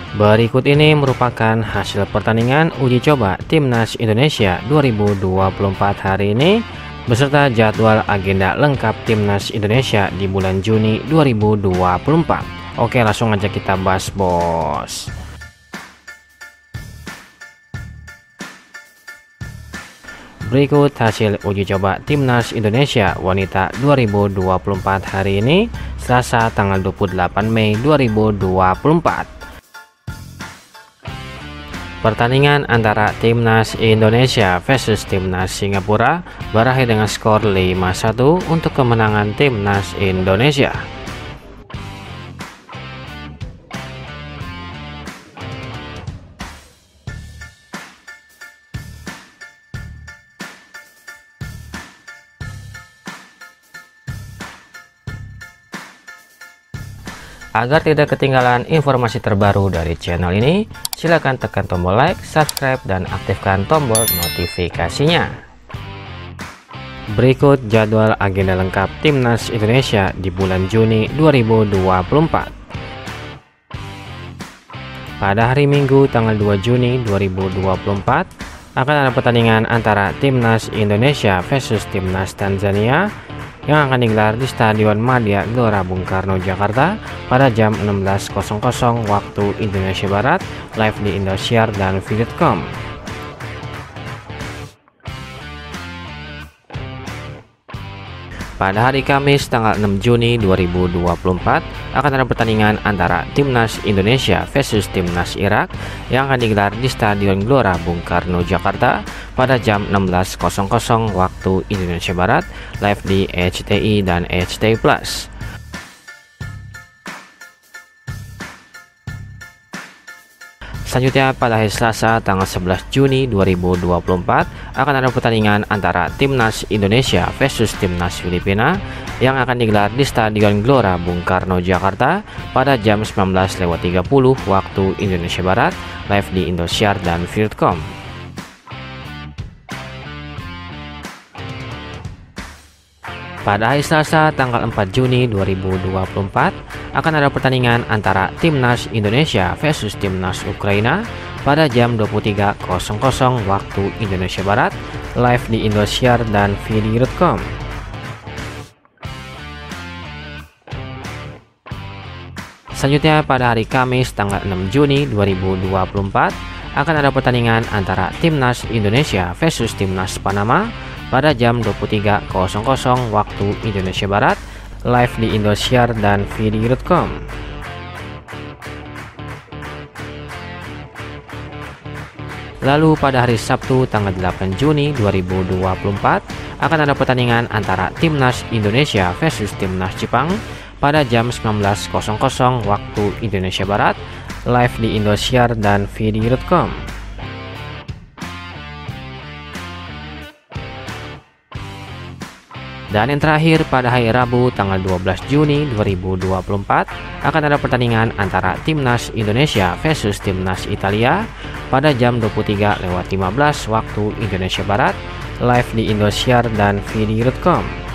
Berikut ini merupakan hasil pertandingan uji coba Timnas Indonesia 2024 hari ini beserta jadwal agenda lengkap Timnas Indonesia di bulan Juni 2024. Oke, langsung aja kita bahas, bos. Berikut hasil uji coba Timnas Indonesia Wanita 2024 hari ini, Selasa tanggal 28 Mei 2024. Pertandingan antara Timnas Indonesia versus Timnas Singapura berakhir dengan skor 5-1 untuk kemenangan Timnas Indonesia. Agar tidak ketinggalan informasi terbaru dari channel ini, silakan tekan tombol like, subscribe, dan aktifkan tombol notifikasinya. Berikut jadwal agenda lengkap Timnas Indonesia di bulan Juni 2024. Pada hari Minggu tanggal 2 Juni 2024 akan ada pertandingan antara Timnas Indonesia versus Timnas Tanzania yang akan digelar di Stadion Madia Gelora Bung Karno, Jakarta pada jam 16.00 waktu Indonesia Barat, live di Indosiar dan Video.com. Pada hari Kamis tanggal 6 Juni 2024 akan ada pertandingan antara Timnas Indonesia versus Timnas Irak yang akan digelar di Stadion Gelora Bung Karno, Jakarta pada jam 16.00 waktu Indonesia Barat, live di HTI dan HTI Plus. Selanjutnya pada hari Selasa tanggal 11 Juni 2024 akan ada pertandingan antara Timnas Indonesia versus Timnas Filipina yang akan digelar di Stadion Gelora Bung Karno, Jakarta pada jam 19.30 waktu Indonesia Barat, live di Indosiar dan Video.com. Pada hari Selasa tanggal 4 Juni 2024 akan ada pertandingan antara Timnas Indonesia versus Timnas Ukraina pada jam 23.00 waktu Indonesia Barat, live di Indosiar dan Video.com. Selanjutnya pada hari Kamis tanggal 6 Juni 2024 akan ada pertandingan antara Timnas Indonesia versus Timnas Panama pada jam 23.00 waktu Indonesia Barat, live di Indosiar dan Video.com. Lalu pada hari Sabtu tanggal 8 Juni 2024 akan ada pertandingan antara Timnas Indonesia versus Timnas Jepang pada jam 19.00 waktu Indonesia Barat, live di Indosiar dan Video.com. Dan yang terakhir pada hari Rabu tanggal 12 Juni 2024 akan ada pertandingan antara Timnas Indonesia versus Timnas Italia pada jam 23.15 waktu Indonesia Barat, live di Indosiar dan Video.com.